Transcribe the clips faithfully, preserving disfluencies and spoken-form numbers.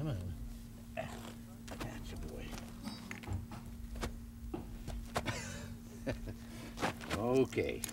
Come on. That's a boy. Okay.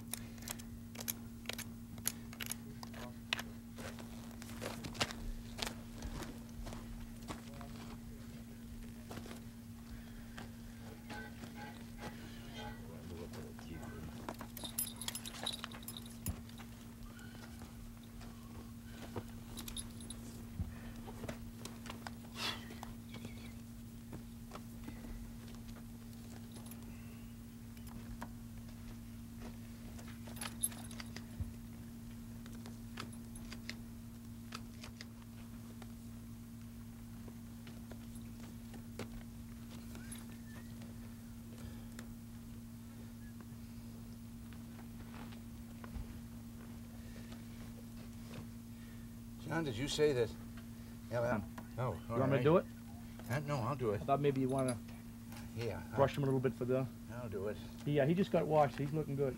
John, did you say that? Yeah, well, no. You want me to do it? Uh, no, I'll do it. I thought maybe you want to yeah, brush him a little bit for the... I'll do it. Yeah, he just got washed. He's looking good.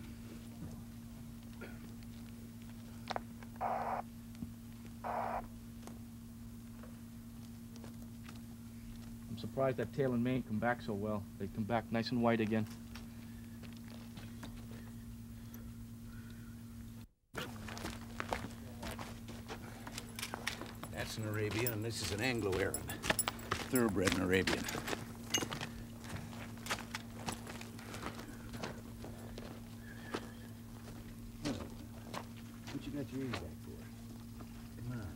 I'm surprised that tail and mane come back so well. They come back nice and white again. That's an Arabian, and this is an Anglo-Arab. Thoroughbred and Arabian. Oh, what you got your ears back for? Come on.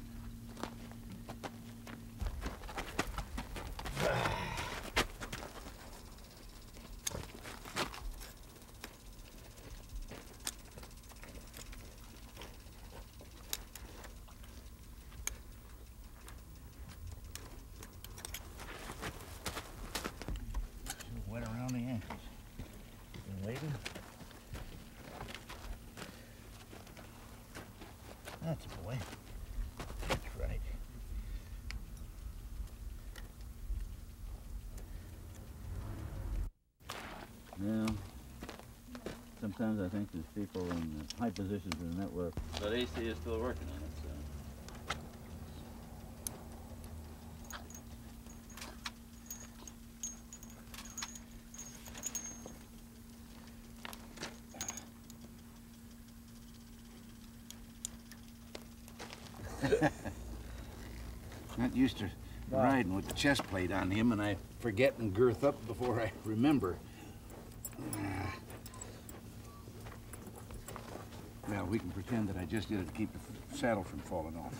Wet around the ankles. You waiting? That's a boy. That's right. Yeah. Sometimes I think there's people in high positions in the network. But A C is still working on it, so. Not used to riding with the chest plate on him, and I forget and girth up before I remember. Uh, well, we can pretend that I just did it to keep the saddle from falling off.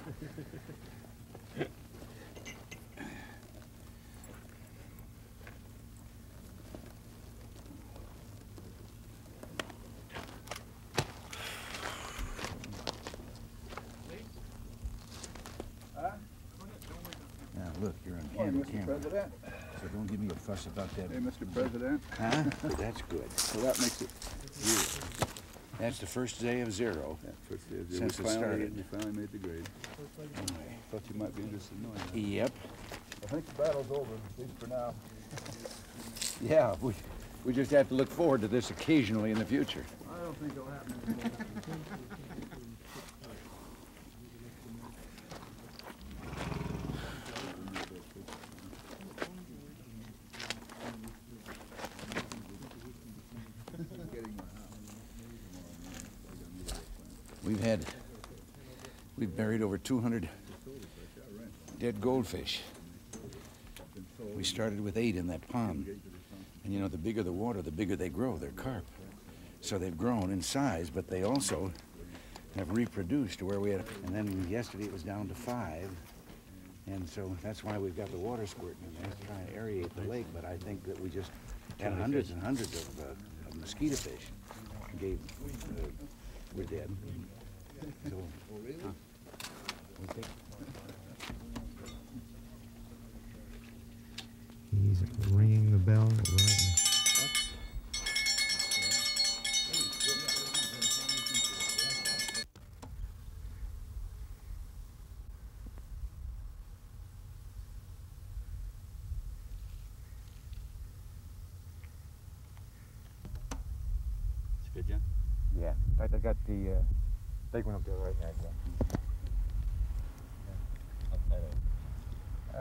Now, look, you're on camera, Mister camera. President. So don't give me a fuss about that. Hey, Mister President. Huh? That's good. So that makes it Zero. That's the first day of zero. Yeah, first day of zero. Since we it finally, started. We finally made the grade. Anyway. Thought you might be interested in knowing that. Yep. I think the battle's over, at least for now. Yeah, we, we just have to look forward to this occasionally in the future. I don't think it'll happen anymore. We've had, we've buried over two hundred dead goldfish. We started with eight in that pond. And you know, the bigger the water, the bigger they grow. They're carp. So they've grown in size, but they also have reproduced to where we had, and then yesterday it was down to five. And so that's why we've got the water squirting in there, trying to aerate the lake. But I think that we just had hundreds and hundreds of, uh, of mosquito fish. Gave, uh, we're dead. So, huh? We think. He's ringing the bell right now. It's good, John? Yeah. In fact, I got the uh, big one up there right now. I'll try to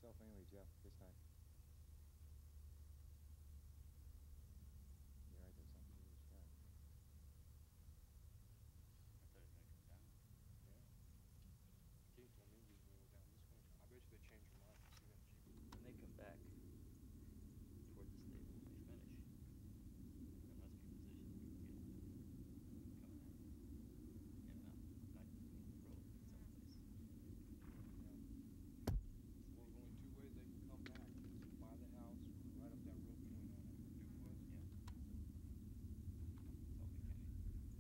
yourself anyway, Jeff, this time. You're right, there's something to do with this guy. I thought he was going to come down. Yeah. Kate told me we were going down this way. I bet you they changed their mind. See that Jeep. When they come back toward the stable, when they finish, there must be positions we can get them coming in. In and out, not between the road, but someplace. Well, there's only two ways they can come back. It's by the house or right up that real point on it. Duke was. Yeah. That's all we can do.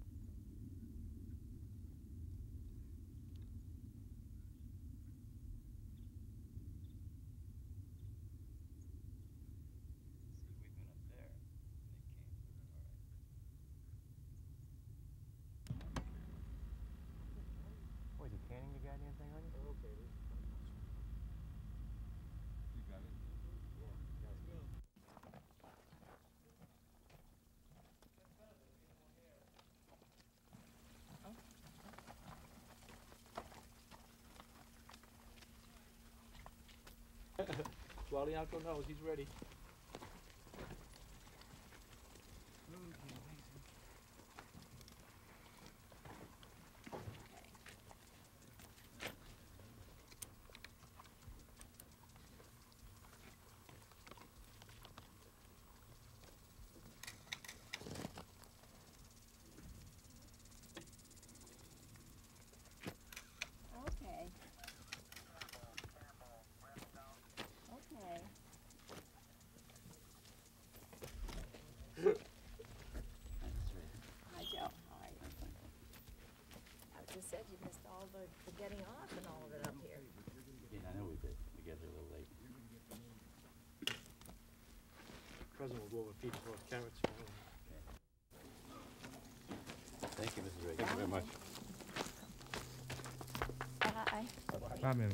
See, we've been up there, and they came. All right. Oh, is he canning the goddamn thing on you? Okay. You got it. Gualianco knows he's ready. Okay. Okay. Thanks, Ray. Hi, Joe. How are you? I just said you missed all the, the getting off and all of it up here. Yeah, I know we did. We got here a little late. President will go over Pete's horse carrots. Thank you, Missus Ray. Thank you very much. Bye. Bye, man.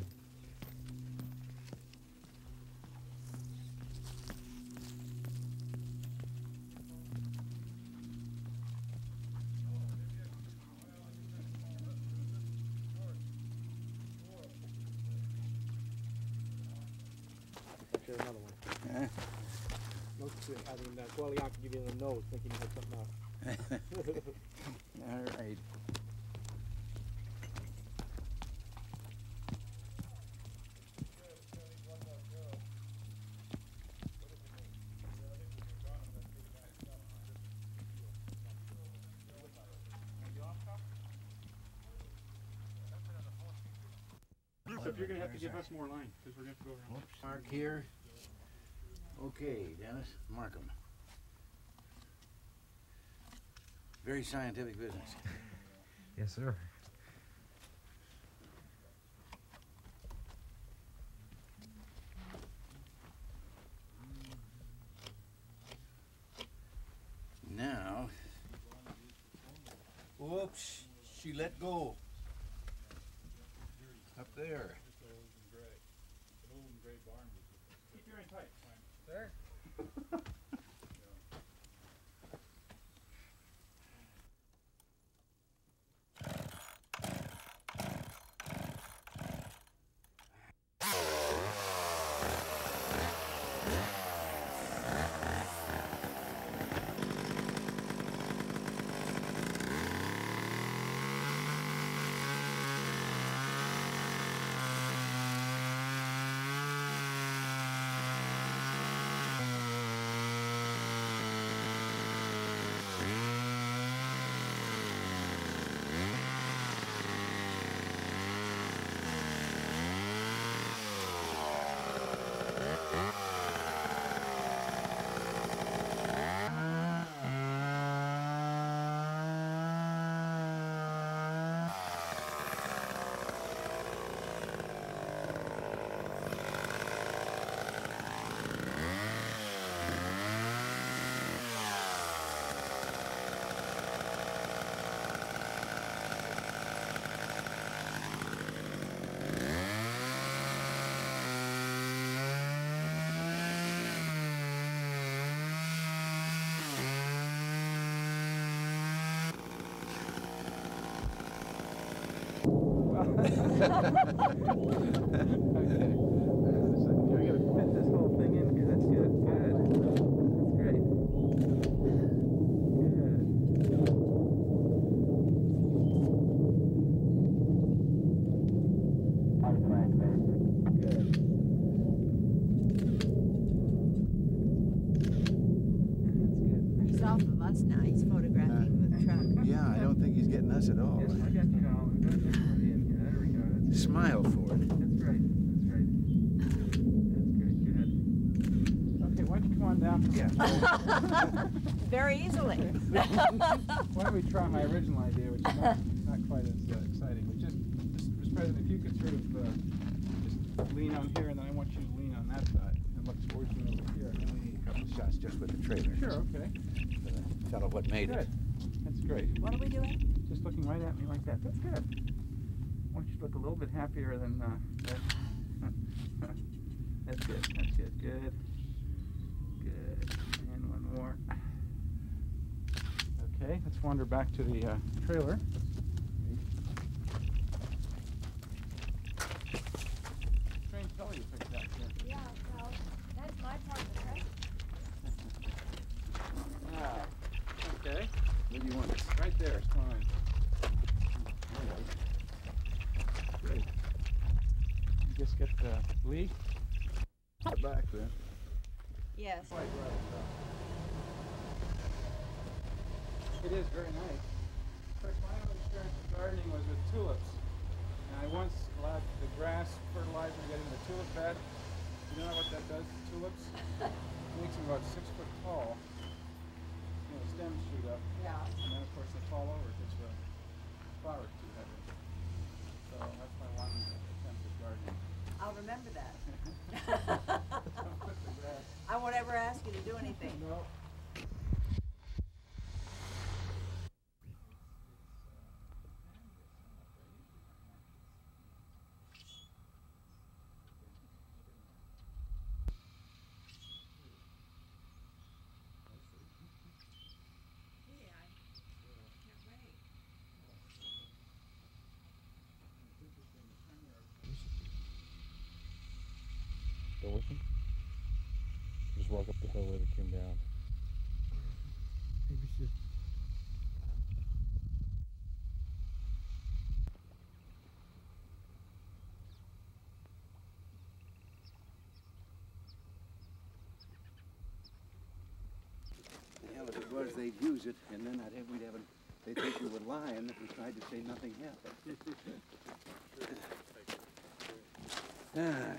Share another one. No, I mean, uh, Gualianco give you the nose, thinking you had something else. All right. Except you're going to have to give us more line, because we're going to have to go around. Whoops. Mark here. Okay, Dennis, mark 'em. Very scientific business. Yes, sir. Now, whoops, she let go. Up there. Keep your in tight. There. Okay. us now. He's photographing the truck. Yeah, I don't think he's getting us at all. Yes, I got you now. I got everybody in here. There we go. That's Smile for it. That's right. That's right. That's good. Good. Okay, why don't you come on down from Yeah. Very easily. Why don't we try my original idea, which is not, not quite as uh, exciting, but just, just, Mister President, if you could sort of uh, just lean on here, and then I want you to lean on that side, and look towards me over here. We need a couple of shots just with the trailer. Sure, okay. Tell her what made Good. it. That's great. What are we doing? Just looking right at me like that. That's good. I want you to look a little bit happier than uh, that. That's good. That's good. Good. Good. And one more. Okay, let's wander back to the uh, trailer. Strange fellow you picked out here. Yeah, well, that's my part of the present. Ah, okay. Where do you want it? Right there, it's fine. Good. You just get the Lee. Back there. Yes. Quite right. It is very nice. Of course, my own experience with gardening was with tulips. And I once allowed the grass fertilizer to get in the tulip bed. You know what that does to tulips? It makes them about six foot tall. You know, stems shoot up. Yeah. And then, of course, they fall over if it's a flower too heavy. So that's my one attempt at gardening. I'll remember that. Don't put the grass. I won't ever ask you to do anything. No. Go with him? Just walk up the hill where they came down. Maybe she. Hell, if it was, they'd use it, and then I'd have, we'd have, a, they'd think we were lying if we tried to say nothing happened. Ah.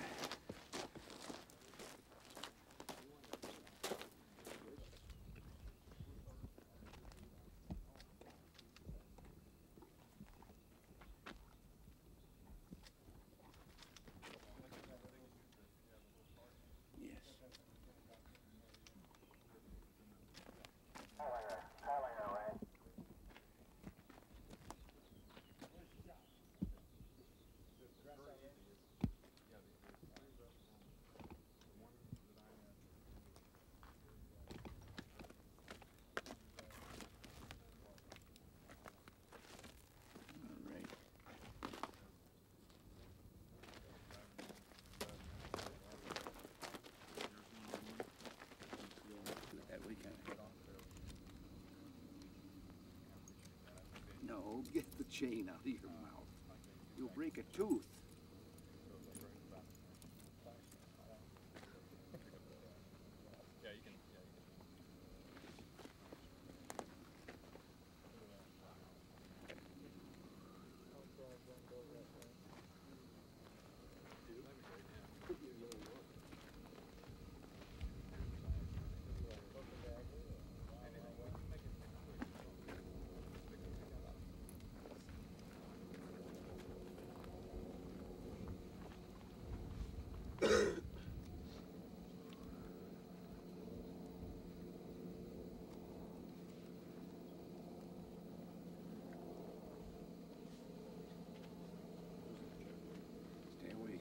No, get the chain out of your mouth. You'll break a tooth. Yeah, you can. Yeah, Stay awake.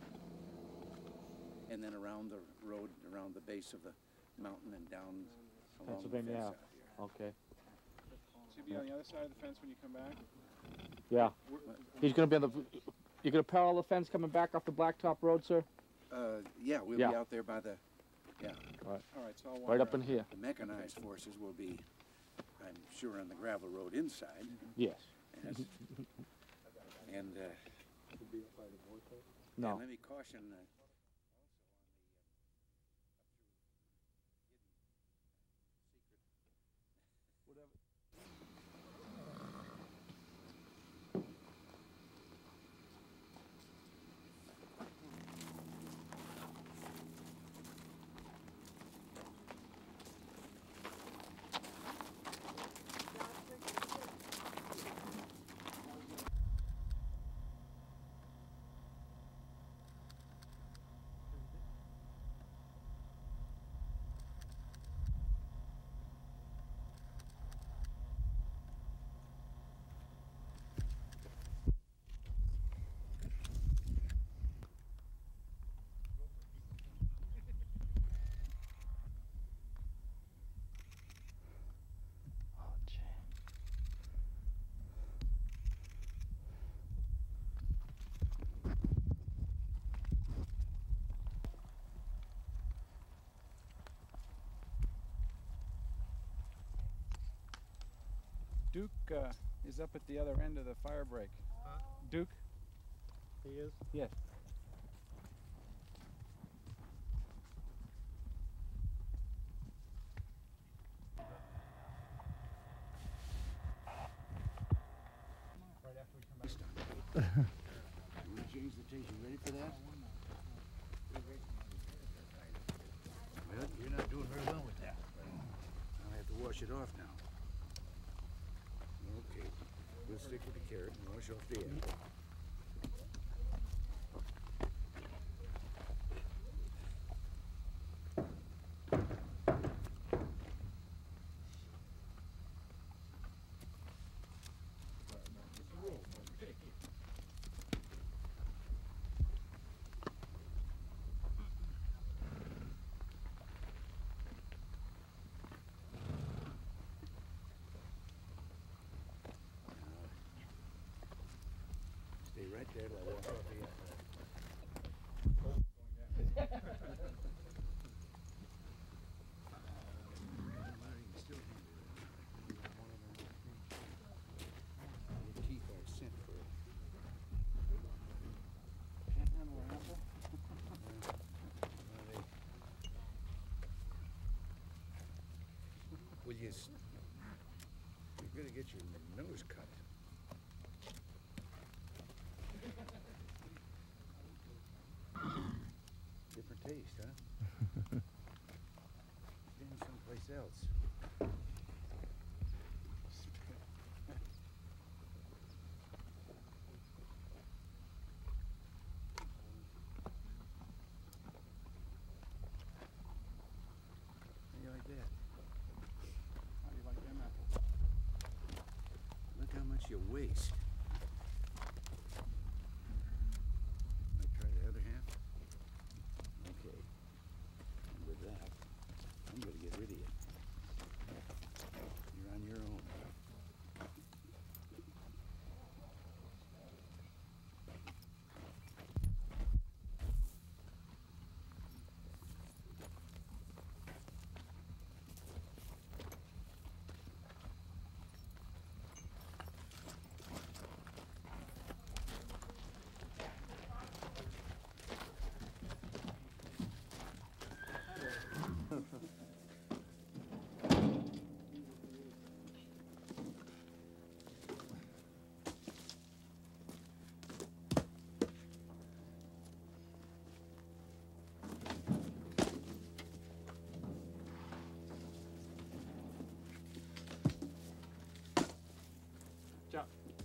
And then around the road, around the base of the mountain and down along the fence Pennsylvania, out here. okay. Should be on the other side of the fence when you come back. Yeah. He's gonna be on the, you're gonna parallel the fence coming back off the blacktop road, sir? Uh, yeah, we'll Yeah. be out there by the, yeah. All right, so I'll Right wander up in here. The mechanized forces will be, I'm sure, on the gravel road inside. Yes. Yes. And, uh, No. and let me caution, uh, Duke uh, is up at the other end of the fire break. Huh? Duke? He is? Yes. Right after we come back. You want to change the taste? You ready for that? Well, you're not doing very well with that. I'll have to wash it off now. Okay, we'll stick with the carrot and wash off the end. Stay right there till I walk off the end. Your teeth are sent for it. Can't handle an apple? Well, they- Will you? s- You're gonna get your nose cut. Different taste, huh? Been someplace else. How do you like that? How do you like them apples? Look how much you waste. I try the other half. Okay. And with that, I'm gonna get rid of you. You're on your own. Jump.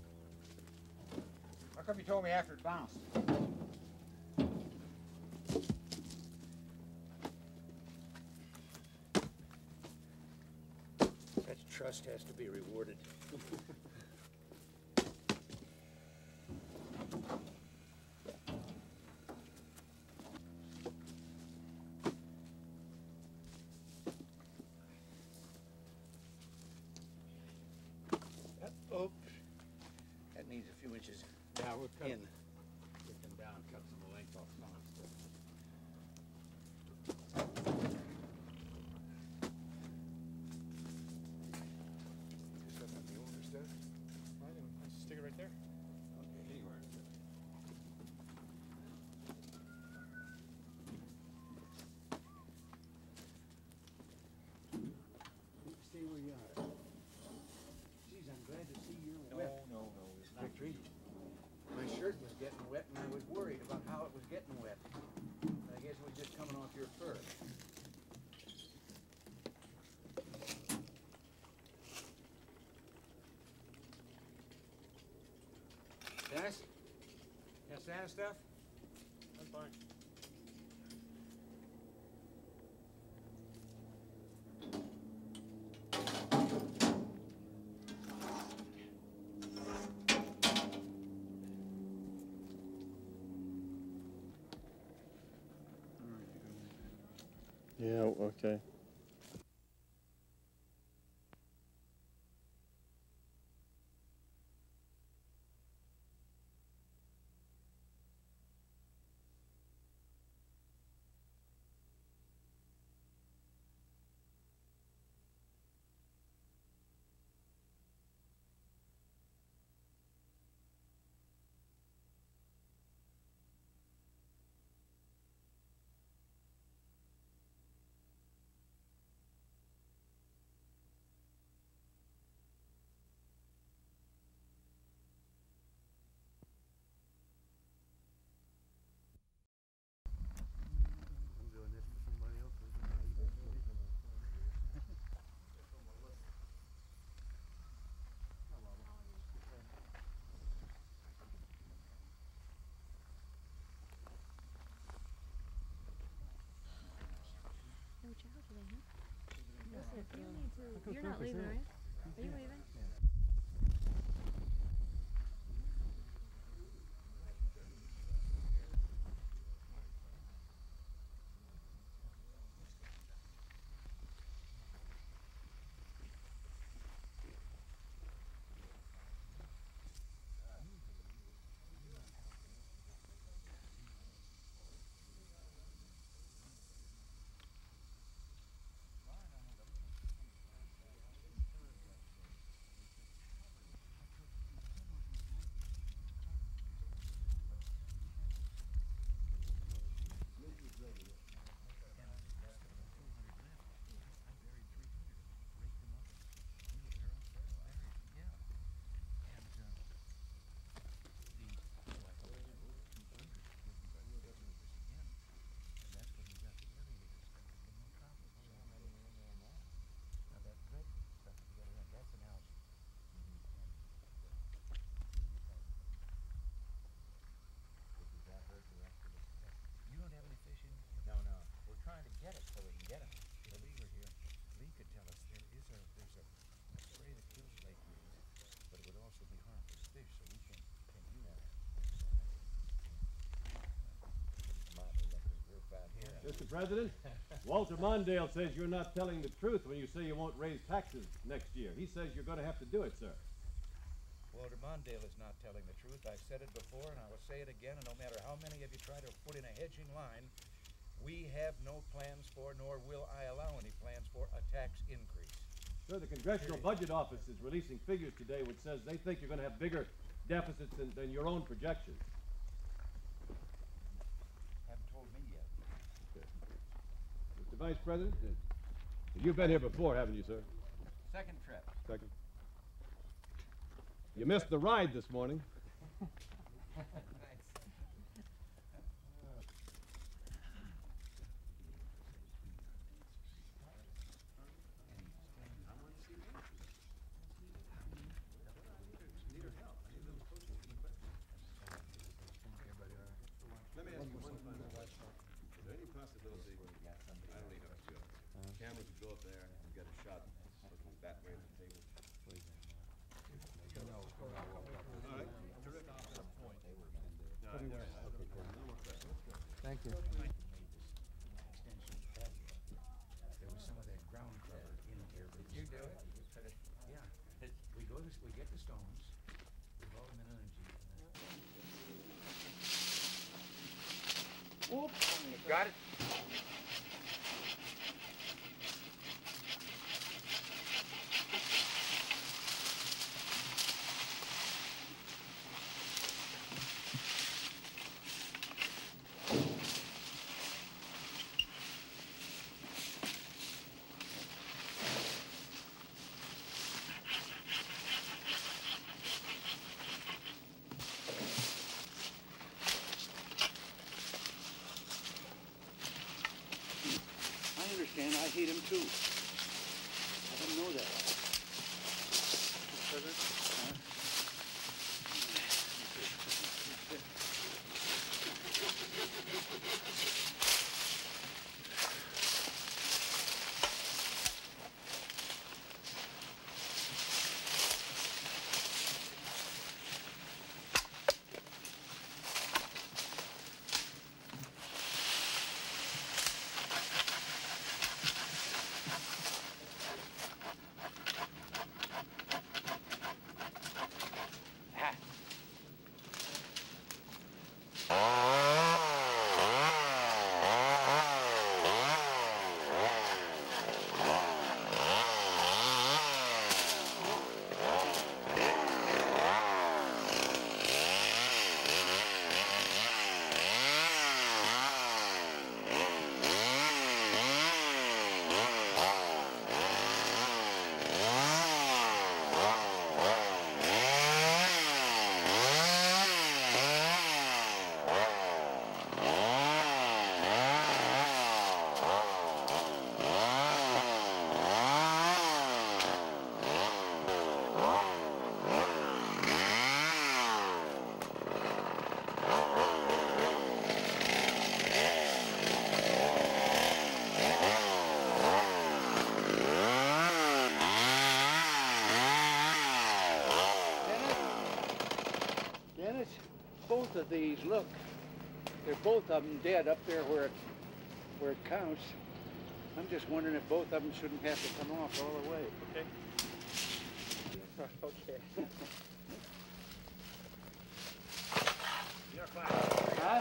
How come you told me after it bounced? That trust has to be rewarded. Oh, that needs a few inches Yeah, we'll cut in. Get them down, cut some of the length off some of the stuff. Just up on the older stuff. Right, and let's stick it right there. Okay, anywhere. Stay where you are. Geez, I'm glad to see you're No, wet. no, no, it's not. Victory. My shirt was getting wet and I was worried about how it was getting wet. I guess it was just coming off your fur. Dennis? You got Santa stuff? I'm fine. Yeah, okay. You don't need to. You're not leaving, right? Are you leaving? Mister President, Walter Mondale says you're not telling the truth when you say you won't raise taxes next year. He says you're going to have to do it, sir. Walter Mondale is not telling the truth. I've said it before, and I will say it again, and no matter how many of you try to put in a hedging line, we have no plans for, nor will I allow any plans for, a tax increase. Sir, the Congressional Budget Office is releasing figures today which says they think you're going to have bigger deficits than, than your own projections. Haven't told me yet. Mister Vice President, you've been here before, haven't you, sir? Second trip. Second. You missed the ride this morning. Let me ask you one final question. Is there any possibility, I don't even have to go, cameras would go up there and get a shot looking that way at the table? All right, terrific. No, I guess I don't know. No more questions. Thank you. There was some of that ground cover in here. But You do it. yeah, we go to, we get the stones, we roll them in energy. Got it? I understand. I hate him too. I didn't know that. of these, look, they're both of them dead up there where it, where it counts. I'm just wondering if both of them shouldn't have to come off all the way. Okay. Okay. You're fine. Huh?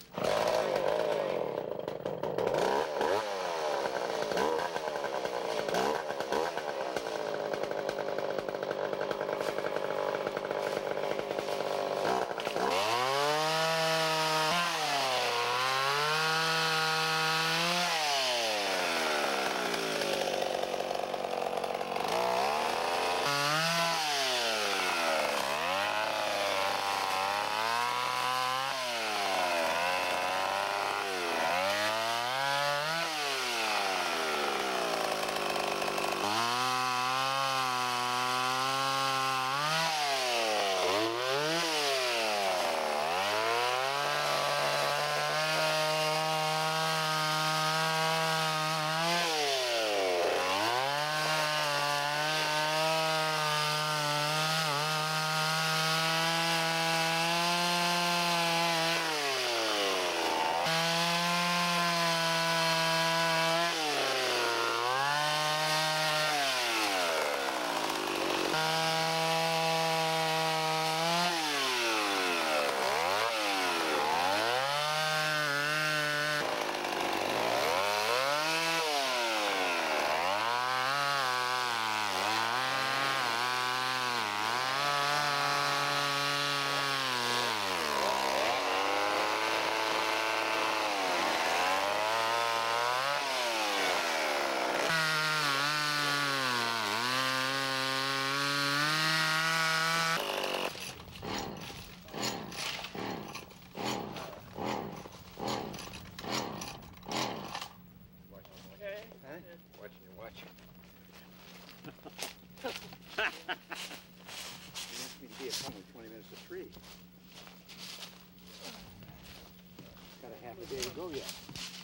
Got a half a day to go yet.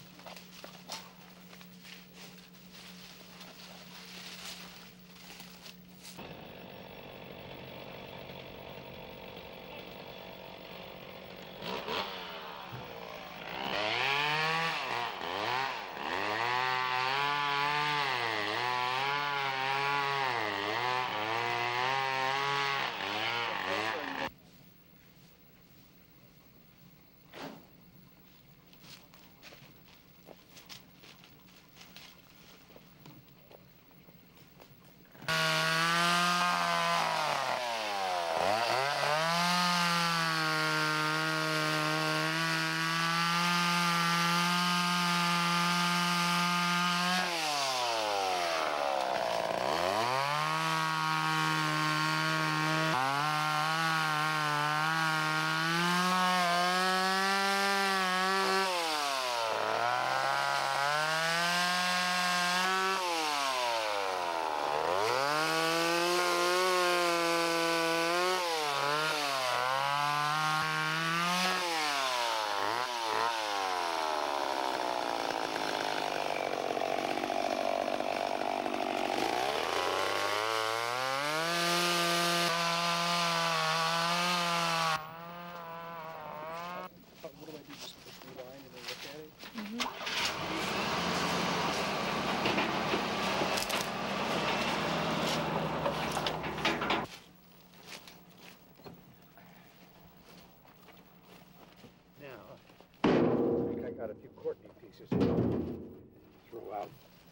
Got a few Courtney pieces to throw out.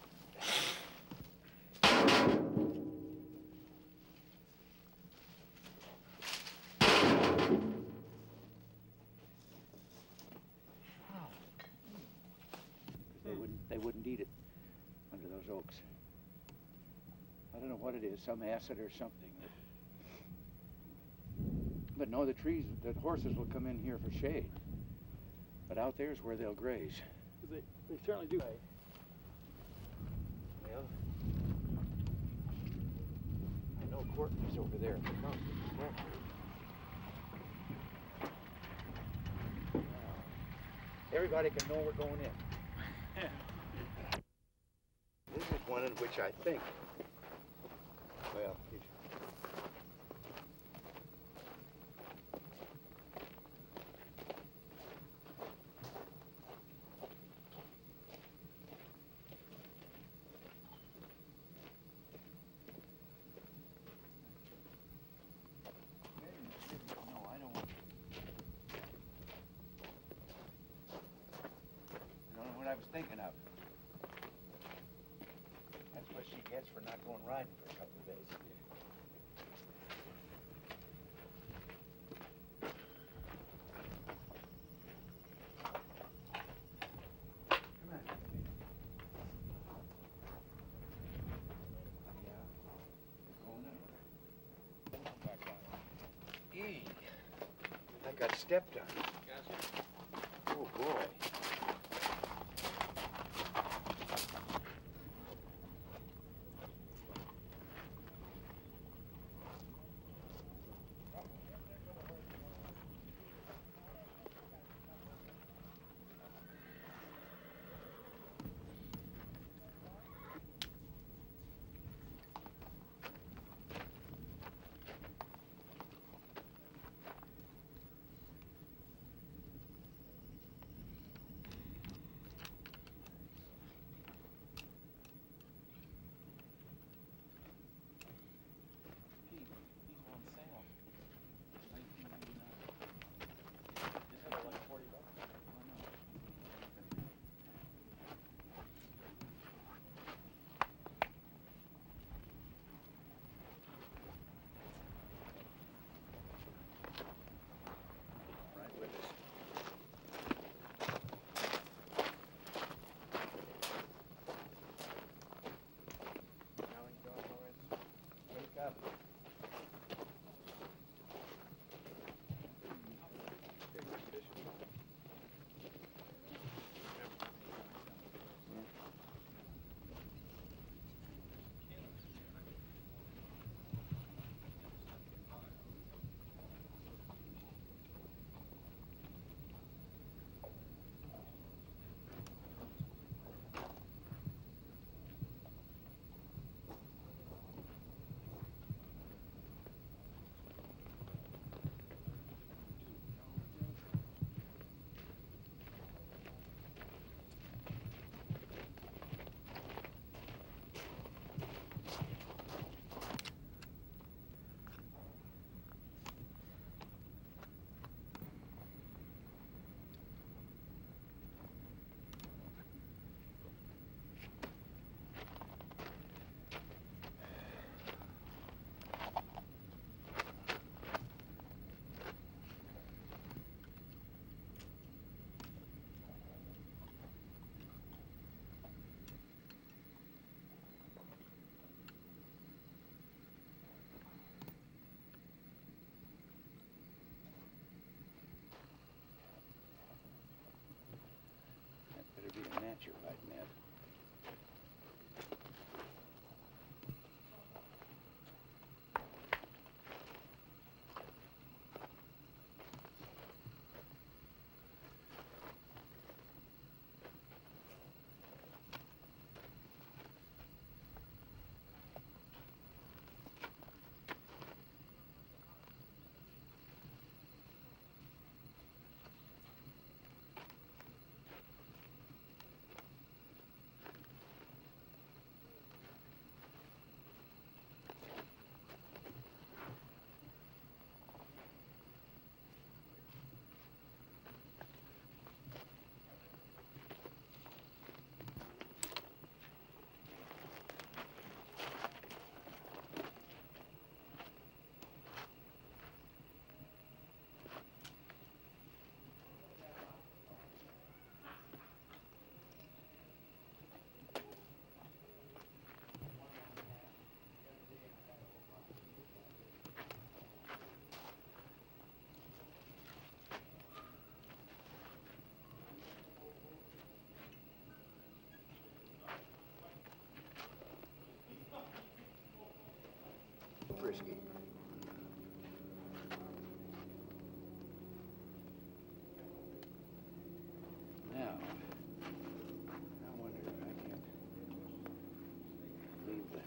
They wouldn't, they wouldn't eat it under those oaks. I don't know what it is, some acid or something. But no, the trees, the horses will come in here for shade. But out there is where they'll graze. They, they certainly do. Well, I know Courtney's over there at the front. Everybody can know we're going in. This is one in which I think, well, he's, thinking of. That's what she gets for not going riding for a couple of days. Come on. Yeah. Going up. Eee. I got stepped on. Oh boy. Be a natural right, Ned. Frisky. Now, I wonder if I can leave the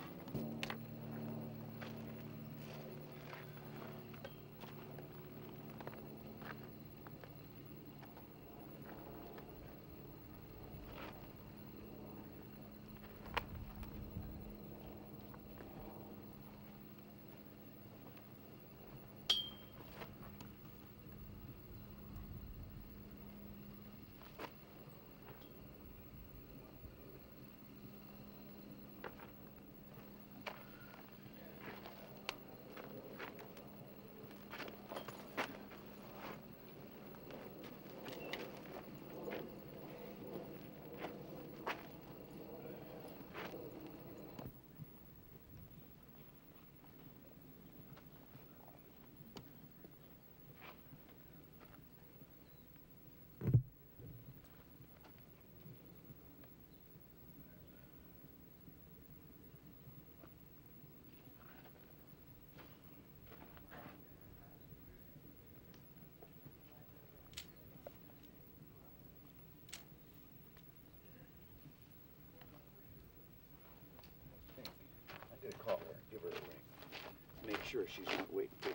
gonna call her, give her a ring. Make sure she's not waiting for you.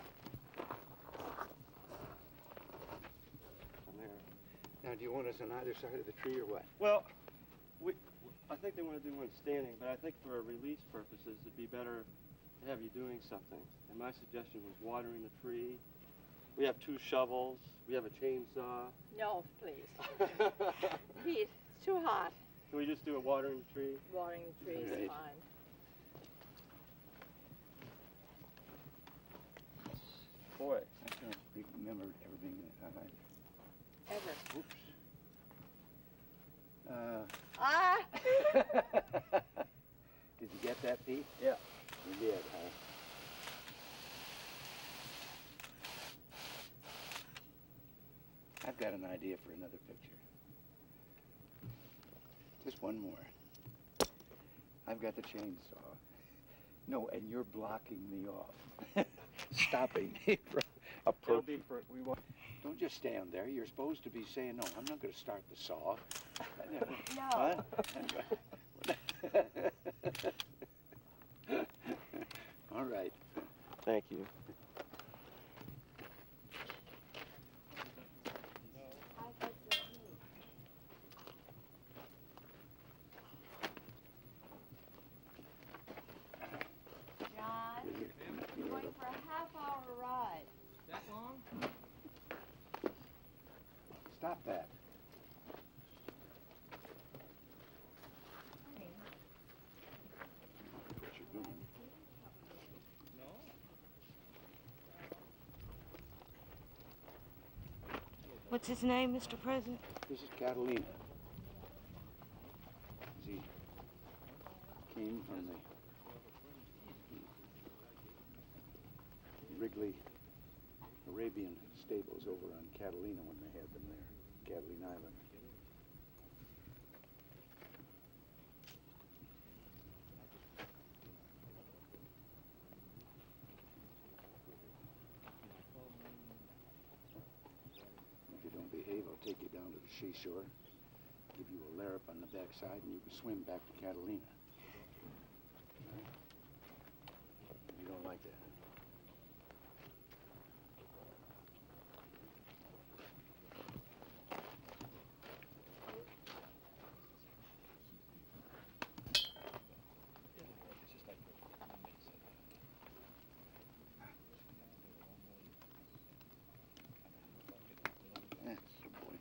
I'm there. Now, do you want us on either side of the tree or what? Well, we, I think they want to do one standing, but I think for release purposes, it'd be better to have you doing something. And my suggestion was watering the tree. We have two shovels. We have a chainsaw. No, please. Heat, it's too hot. Can we just do a watering the tree? Watering the tree is Right. fine. Boy. I don't remember ever being that high. Ever. Oops. Uh, Ah! did you get that, Pete? Yeah. You did, huh? I've got an idea for another picture. Just one more. I've got the chainsaw. No, and you're blocking me off. Stopping me from It'll approaching. be for, we want. Don't just stand there. You're supposed to be saying, no, I'm not going to start the saw. No. What? All right. Thank you. John, we're going for a half hour ride. That long? Stop that. What you're doing. What's his name, Mister President? This is Catalina. He came from the Wrigley Arabian stables over on Catalina when they had them there, Catalina Island. If you don't behave, I'll take you down to the seashore, give you a larrup on the backside, and you can swim back to Catalina. All right? You don't like that? That's the boy.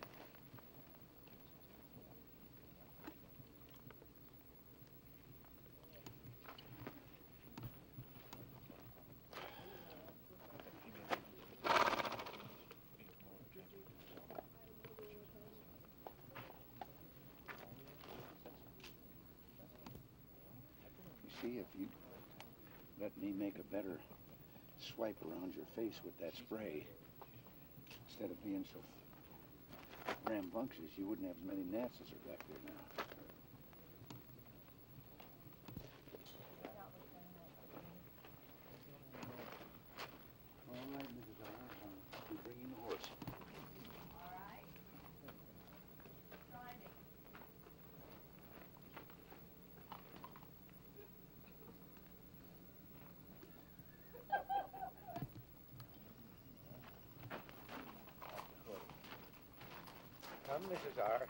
You see, if you let me make a better swipe around your face with that spray, instead of being so rambunctious, you wouldn't have as many gnats as are back there now. All right, Missus R, I'll be bringing the horse. All right. Driving. Come, Missus R.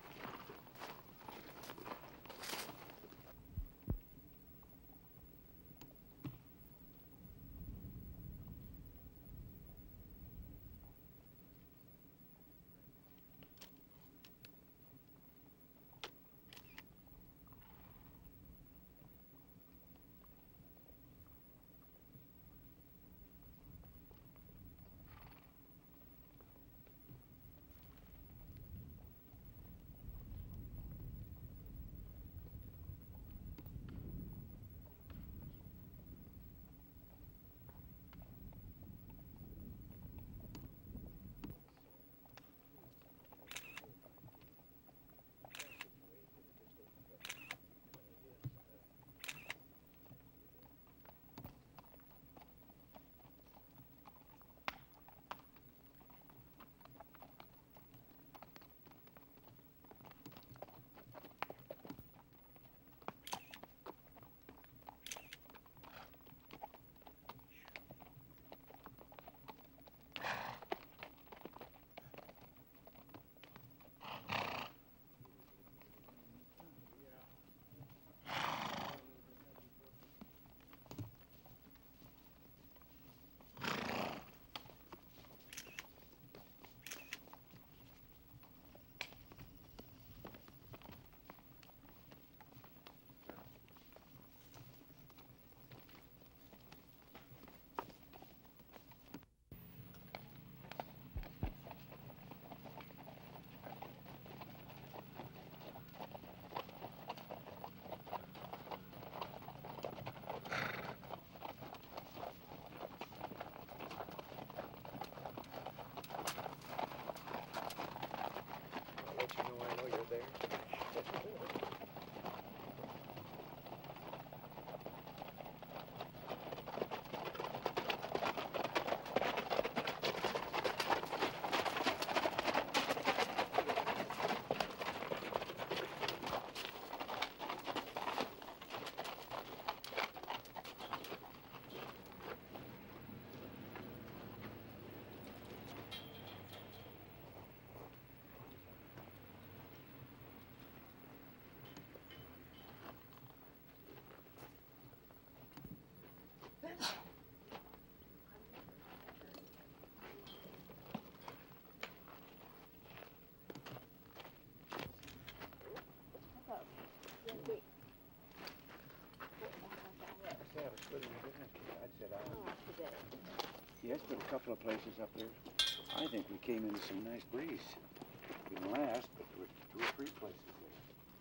was splitting the difference. I said, I Oh, today. yes, but a couple of places up there, I think we came into some nice breeze. Didn't last, but there were two or three places there.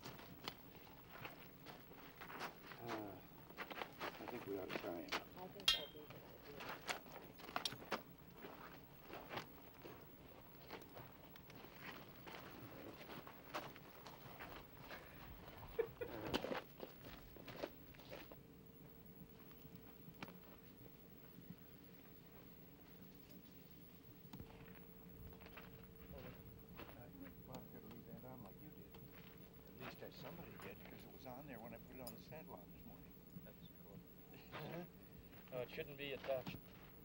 Uh, I think we ought to try it. I think that'd be a good idea. Well, I could leave that on like you did. At least I, somebody did, because it was on there when I put it on the saddle on this morning. That's cool. No, it shouldn't be attached.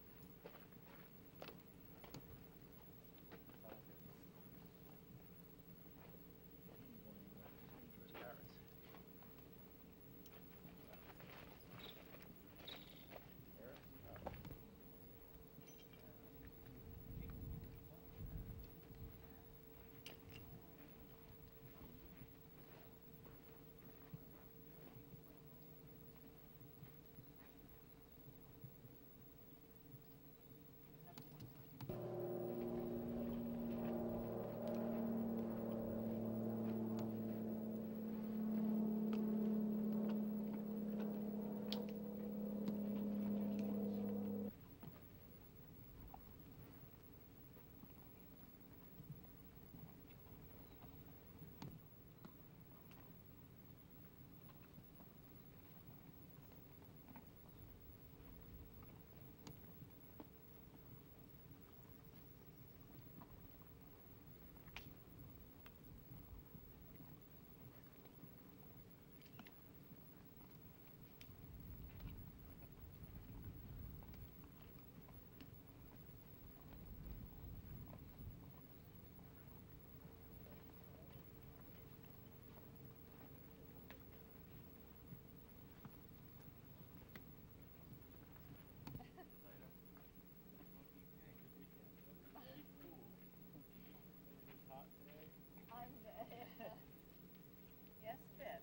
Yes, fit.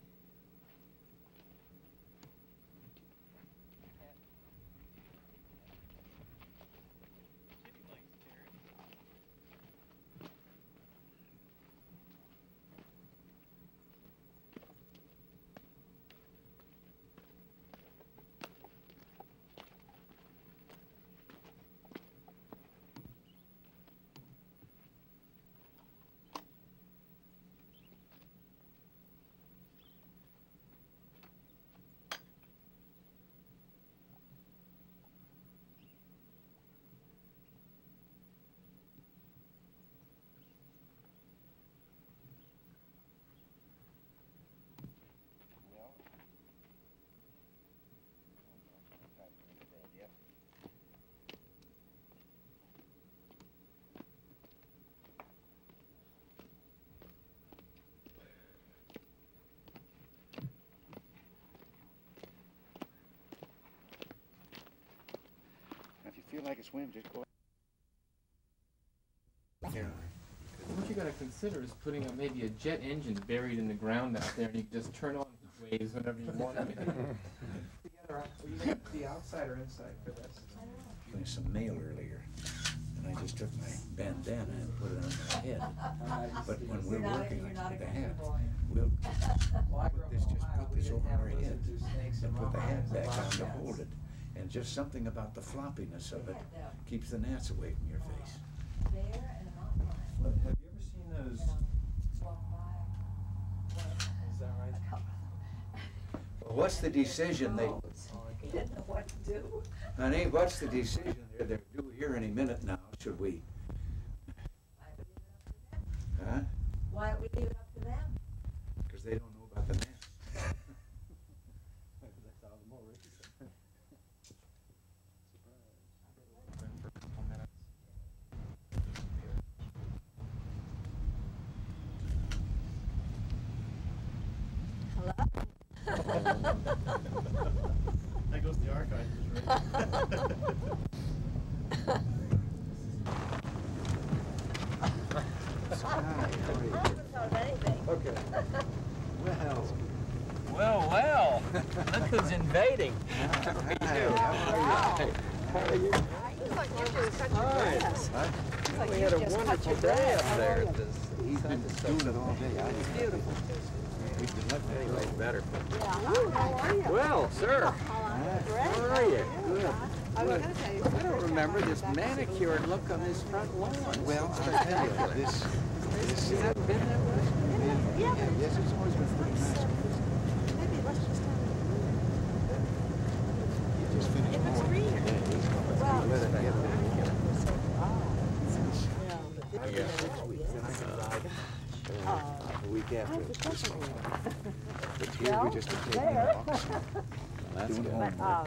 Well, I'm not going to bed yet. Now, if you feel like a swim, just go. There. What you gotta consider is putting up maybe a jet engine buried in the ground out there, and you can just turn on the waves whenever you want. Together, are you going to be outside or inside for this? Doing some mail earlier, and I just took my bandana and put it on my head. But when we're working like the hat, we'll put this, just put this over our head and put the hat back on to hold it. And just something about the floppiness of it keeps the gnats away from your face. Have you ever seen those? Is that right? Well, what's the decision they... He didn't know what to do. Honey, what's the decision they're, they're due here any minute now? Should we... Huh? Why don't we leave it up to them? Because they don't know about the gnats. That goes to the archives, right? Okay. Well. Well, well. Look who's in invading. How are you? How are you? Looks like you just cut your Hi. grass. Huh? Looks like We you had a just cut wonderful your day grass. up How there are at you? this. He's been doing it all day. I It's beautiful. We've been left Anyway, better. Yeah. How are you? Well, sir, Great. how are you? Good. I was going to tell you. I don't remember this manicured look on this front lawn. Well, I'll tell you, this, this, Has that been that way? yeah, yes, it's always been pretty nice. Maybe let's just have You just finished If it's mowing greener. today. Well, Let it get a little more. Yeah. Yeah, six weeks, then I can ride uh, the week after this one. But here we just are taking walks, That's doing good. homework.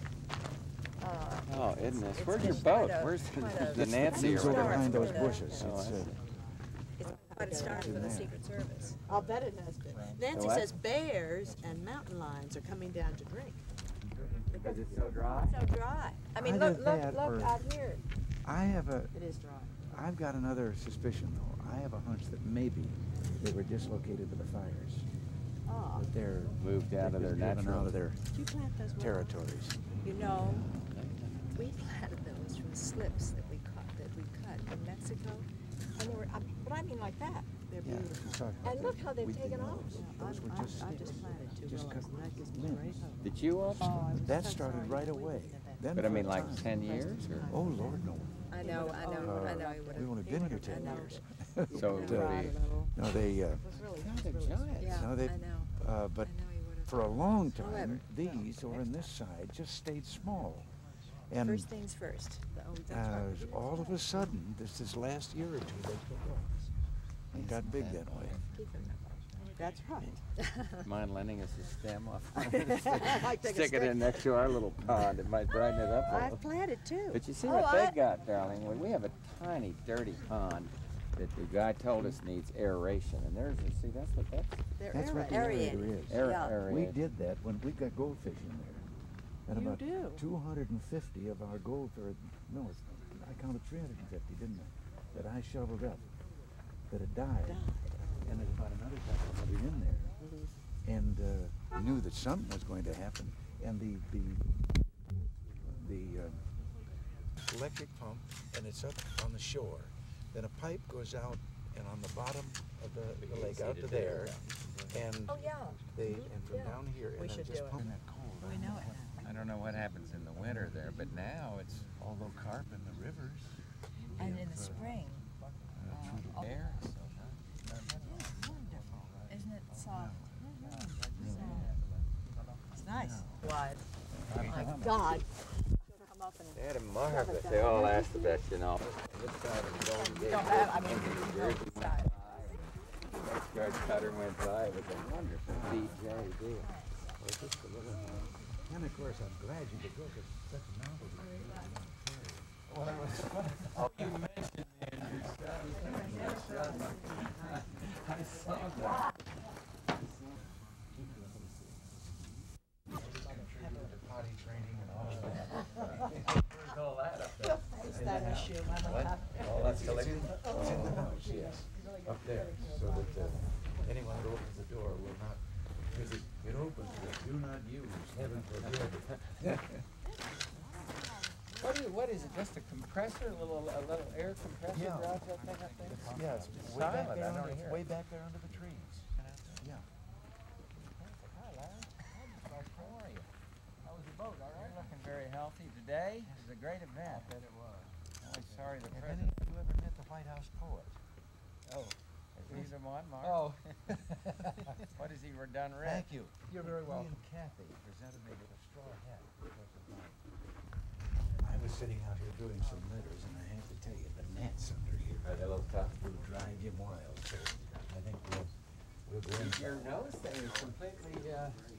Oh, isn't this? It's Where's your just boat? quite a- Where's the, quite a- the Nancy? It's or over whatever? behind those It's quite a- bushes. Oh, It's, I uh, see. It's quite a start for the Secret Service. I'll bet it has been. Nancy what? says bears and mountain lions are coming down to drink. Because it's so dry? So dry. I mean, Either look, look, that look or- out here. I have a, It is dry. I've got another suspicion though. I have a hunch that maybe they were dislocated with the fires. Oh. That they're Moved out of they've their been driven natural- out of their Did you plant those well? territories. You know, we planted those from slips that we cut, that we cut in Mexico. And they were, I- but I mean like that. They're Yeah, beautiful. we talked about And that. look how they've We did taken off. those. Yeah, Those were I- just I, I sticks. just planted two Just willows, cut and that gives me great limbs. hope. Did you also? Oh, I was That so started sorry right that we away. didn't have that. Then But I for mean a like time. ten years? Or? Oh Lord, no. I know, I know, Uh, I know. He We would've- won't have he been here would've- I ten know. years. So it But, uh, would be. No, they. Uh, It was really, it was they're really. giants. Yeah, No, they- I know. uh, but I know he would've. for a long time, However, these over on this side just stayed small, and First things first. Oh, that's uh, right. all of a sudden, this this last year or two, they took off and got big that way. Keep him. That's right. Mind lending us a stem off? I'd take a Stick it stick. in next to our little pond. It might brighten it up a I've little. planted too. But you see Oh, what I- they got, darling? Well, we have a tiny, dirty pond that the guy told us needs aeration. And there's, you see, that's what that's. They're That's what the aerated. aerator is. Aer- Yeah. aerated. We did that when we got goldfish in there. And You about do? two hundred fifty of our gold, or no, it's, I counted three hundred fifty, didn't I? That I shoveled up, that had died. Died. And there's about another couple hundred in there. Mhm. And uh, knew that something was going to happen. And the the the uh, electric pump, and it's up on the shore. Then a pipe goes out, and on the bottom of the, the lake out to there, and Oh, yeah. they Mhm. and from Yeah. down here, We and then should just do it. pumping that cold. We know it. I don't know what happens in the winter there, but now it's All low carp in the rivers. And in the spring. through the air. So Wonderful. Isn't it soft? It's nice. Wide. My God. Come up and. they had a marvelous. They all asked about, you know. This side of the Golden Gate. Don't have, I mean, New no, Jersey this went side. by. The Coast Guard cutter went by. It was a wonderful D J deal. Well, just a little. And of course, I'm glad you could go because such a novelty. Oh, you mentioned the Andrew stuff. I saw that. Potty training and all of that. Where's all that up there? Is that a shoe? What? All that's collected? It's in the house, yes, up there, so that uh, anyone who opens the door will not, because it, it opens with do not use, heaven forbid. What is, what is it, just a compressor, a little, a little air compressor Yeah. drives that thing up there? Yeah, it's It's way back silent, there, I don't under, it's hear way it. back there under the trees. Yeah. Hi, Larry. How are you? How was your boat, all right? You're looking very healthy today. It was a great event. I bet it was. I'm sorry the Have any president. of you ever met the White House poet? Oh, he's the one, Mark? Oh. What has he done right? Thank you. You're very He welcome. and Kathy presented me with a straw hat because of mine. I was sitting out here doing some letters, and I have to tell you, the gnats under here Are they a little tough? will drive you wild. So I think we'll we'll go in. Your nose thing is completely, uh,